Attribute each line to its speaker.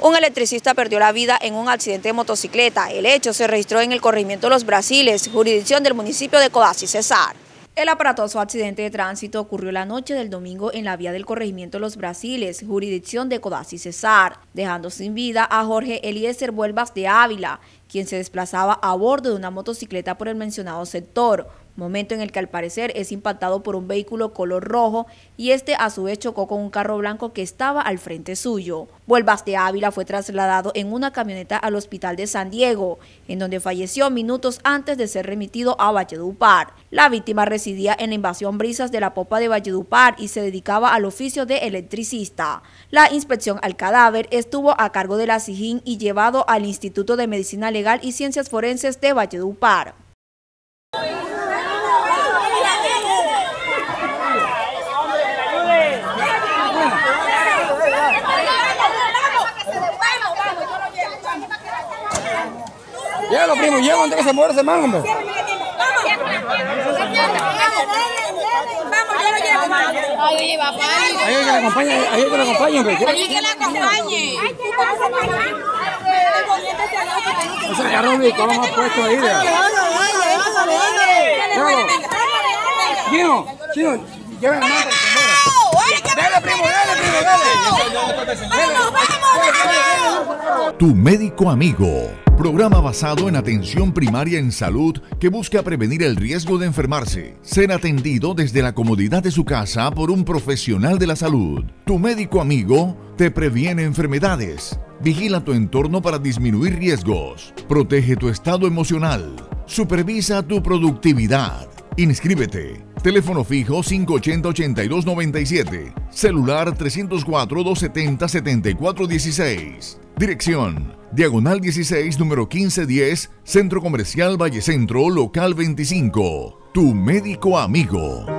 Speaker 1: Un electricista perdió la vida en un accidente de motocicleta. El hecho se registró en el corregimiento Los Brasiles, jurisdicción del municipio de Codazzi Cesar. El aparatoso accidente de tránsito ocurrió la noche del domingo en la vía del corregimiento Los Brasiles, jurisdicción de Codazzi Cesar, dejando sin vida a Jorge Eliezer Vuelvas de Ávila, quien se desplazaba a bordo de una motocicleta por el mencionado sector, momento en el que al parecer es impactado por un vehículo color rojo y este a su vez chocó con un carro blanco que estaba al frente suyo. Vuelvas de Ávila fue trasladado en una camioneta al hospital de San Diego, en donde falleció minutos antes de ser remitido a Valledupar. La víctima residía en la invasión Brisas de la Popa de Valledupar y se dedicaba al oficio de electricista. La inspección al cadáver estuvo a cargo de la SIJIN y llevado al Instituto de Medicina Legal y Ciencias Forenses de Valledupar.
Speaker 2: Llévalo, primo, llévalo antes que se muera ese man, hombre.
Speaker 3: Vamos, yo lo llevo, mamá. Ay, oye, papá.
Speaker 2: Hay que la acompañe, hay que la acompañe, hombre.
Speaker 3: Hay que la acompañe.
Speaker 2: Ese carro rico, vamos a puesto ahí, vea. Chino, llévalo, hermano, para que se muera. Dale, primo, dale.
Speaker 4: Tu médico amigo. Programa basado en atención primaria en salud que busca prevenir el riesgo de enfermarse. Ser atendido desde la comodidad de su casa por un profesional de la salud. Tu médico amigo te previene enfermedades. Vigila tu entorno para disminuir riesgos. Protege tu estado emocional. Supervisa tu productividad. Inscríbete. Teléfono fijo 580-8297. Celular 304-270-7416. Dirección: Diagonal 16, número 1510, Centro Comercial Valle Centro, local 25. Tu médico amigo.